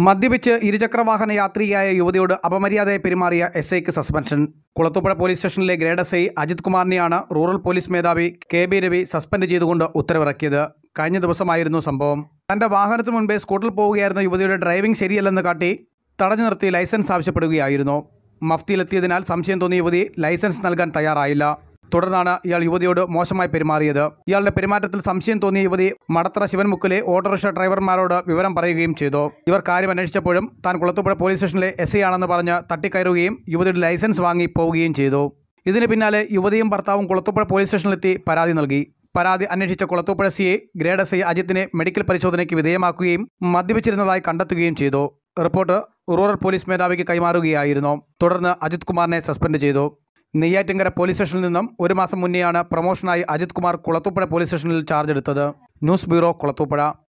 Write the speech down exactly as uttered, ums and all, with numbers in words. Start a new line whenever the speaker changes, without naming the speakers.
മദ്യപിച്ച് ഇരുചക്രവാഹന യാത്രികയായ യുവതിയോട് അപമര്യാദയെ പെരുമാറിയ എസ് ഐക്ക് സസ്പെൻഷൻ. കുളത്തൂപ്പുഴ പോലീസ് സ്റ്റേഷനിലെ ഗ്രേഡ് എസ് ഐ അജിത് കുമാറിനെയാണ് റൂറൽ പോലീസ് മേധാവി കെ ബി രവി സസ്പെൻഡ് ചെയ്തുകൊണ്ട് ഉത്തരവിറക്കിയത്. കഴിഞ്ഞ ദിവസമായിരുന്നു സംഭവം. തന്റെ വാഹനത്തിനു മുൻപേ സ്കൂട്ടറിൽ പോവുകയായിരുന്ന യുവതിയുടെ ഡ്രൈവിംഗ് ശരിയല്ലെന്ന് കാട്ടി തടഞ്ഞു നിർത്തി ലൈസൻസ് ആവശ്യപ്പെടുകയായിരുന്നു. മഫ്തിയിലെത്തിയതിനാൽ സംശയം തോന്നിയ യുവതി ലൈസൻസ് നൽകാൻ തയ്യാറായില്ല. തുടർന്നാണ് ഇയാൾ യുവതിയോട് മോശമായി പെരുമാറിയത്. ഇയാളുടെ പെരുമാറ്റത്തിൽ സംശയം തോന്നിയ യുവതി മടത്തറ ശിവൻമുക്കിലെ ഓട്ടോറിക്ഷ ഡ്രൈവർമാരോട് വിവരം പറയുകയും ചെയ്തു. ഇവർ കാര്യം അന്വേഷിച്ചപ്പോഴും താൻ കുളത്തൂപ്പുഴ പോലീസ് സ്റ്റേഷനിലെ എസ് ഐ ആണെന്ന് പറഞ്ഞ് തട്ടിക്കയറുകയും യുവതിയുടെ ലൈസൻസ് വാങ്ങി പോവുകയും ചെയ്തു. ഇതിന് പിന്നാലെ യുവതിയും ഭർത്താവും കുളത്തൂപ്പുഴ പോലീസ് സ്റ്റേഷനിലെത്തി പരാതി നൽകി. പരാതി അന്വേഷിച്ച Kulathupuzha C I grade S I അജിത്തിനെ മെഡിക്കൽ പരിശോധനയ്ക്ക് വിധേയമാക്കുകയും മദ്യപിച്ചിരുന്നതായി കണ്ടെത്തുകയും ചെയ്തു. റിപ്പോർട്ട് റൂറൽ പോലീസ് മേധാവിക്ക് കൈമാറുകയായിരുന്നു. തുടർന്ന് അജിത് കുമാറിനെ സസ്പെൻഡ് ചെയ്തു. നെയ്യാറ്റിൻകര പോലീസ് സ്റ്റേഷനിൽ നിന്നും ഒരു മാസം മുന്നെയാണ് പ്രമോഷനായി അജിത് കുമാർ കുളത്തൂപ്പുഴ പോലീസ് സ്റ്റേഷനിൽ ചാർജ് എടുത്തത്. News bureau, Kulathupuzha.